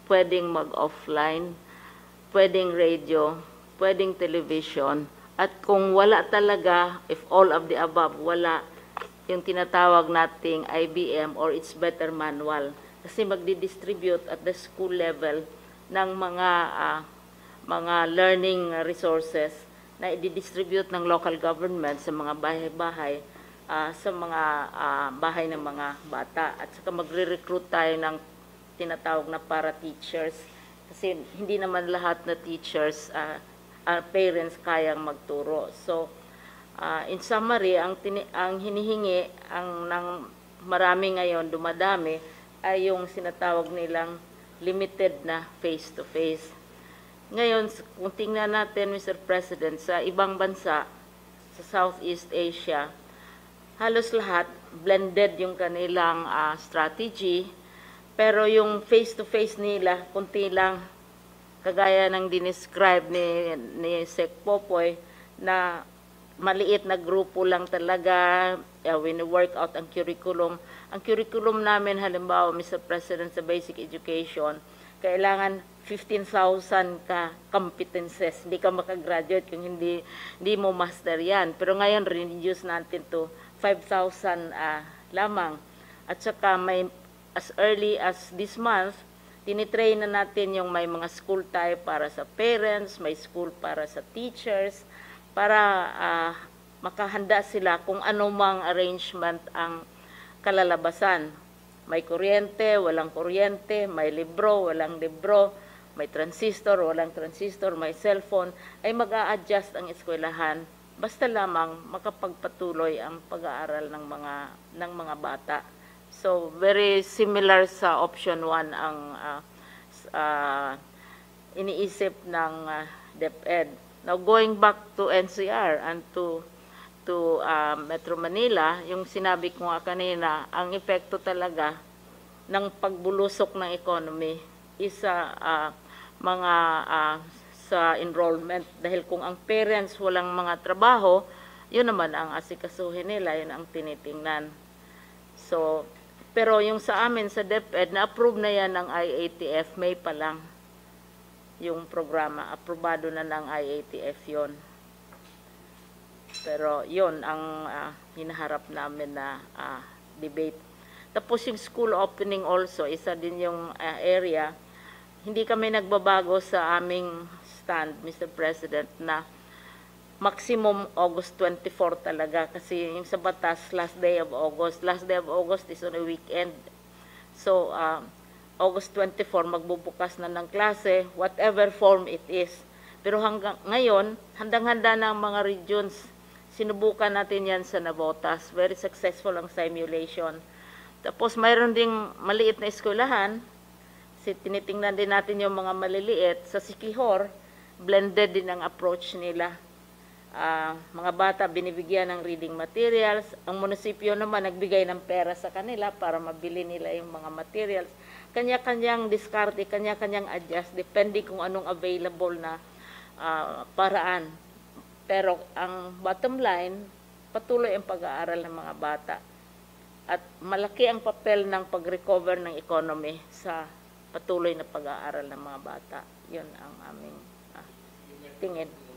pwedeng mag-offline, pwedeng radio, pwedeng television, at kung wala talaga, if all of the above, wala yung tinatawag nating IBM or its better manual. Kasi magdi-distribute at the school level ng mga learning resources na i-distribute ng local government sa mga bahay-bahay, sa mga bahay ng mga bata. At saka magre-recruit tayo ng tinatawag na para-teachers. Kasi hindi naman lahat na teachers, parents kayang magturo. So, in summary, ang hinihingi ng marami ngayon, dumadami, ay yung sinatawag nilang limited na face-to-face. Ngayon, kung tingnan natin, Mr. President, sa ibang bansa, sa Southeast Asia, halos lahat, blended yung kanilang strategy, pero yung face-to-face nila, kunti lang, kagaya ng dinescribe ni Sec Popoy, na maliit na grupo lang talaga, wini-work out ang curriculum. Ang curriculum namin, halimbawa, Mr. President, sa basic education, kailangan 15,000 ka competences. Hindi ka makagraduate kung hindi mo master yan. Pero ngayon, reduce natin to 5,000 lamang. At saka may, as early as this month, tinitrain na natin yung may mga school tayo para sa parents, may school para sa teachers, para makahanda sila kung anumang arrangement ang kalalabasan. May kuryente, walang kuryente, may libro, walang libro, may transistor, walang transistor, may cellphone, ay mag-a-adjust ang eskwelahan. Basta lamang makapagpatuloy ang pag-aaral ng mga bata. So, very similar sa option 1 ang iniisip ng DepEd. Now, going back to NCR and to Metro Manila, yung sinabi ko nga kanina, ang epekto talaga ng pagbulusok ng economy is sa enrollment. Dahil kung ang parents walang mga trabaho, yun naman ang asikasuhin nila, yun ang tinitingnan. So, pero yung sa amin sa DepEd, na-approve na yan ng IATF, May pa lang yung programa. Aprobado na ng IATF yon. Pero yun ang hinaharap namin na debate. Tapos yung school opening also, isa din yung area. Hindi kami nagbabago sa aming stand, Mr. President, na maximum August 24 talaga. Kasi yung sa batas, last day of August. Last day of August is on a weekend. So, August 24, magbubukas na ng klase, whatever form it is. Pero hanggang ngayon, handang-handa na ang mga regions. Sinubukan natin yan sa Navotas. Very successful ang simulation. Tapos mayroon ding maliit na eskwelahan. Tinitingnan din natin yung mga maliliit. Sa Siquijor, blended din ang approach nila. Mga bata binibigyan ng reading materials. Ang munisipyo naman nagbigay ng pera sa kanila para mabili nila yung mga materials. Kanya-kanyang diskarte, kanya-kanyang adjust, depende kung anong available na paraan. Pero ang bottom line, patuloy ang pag-aaral ng mga bata. At malaki ang papel ng pag-recover ng economy sa patuloy na pag-aaral ng mga bata. Yun ang aming tingin.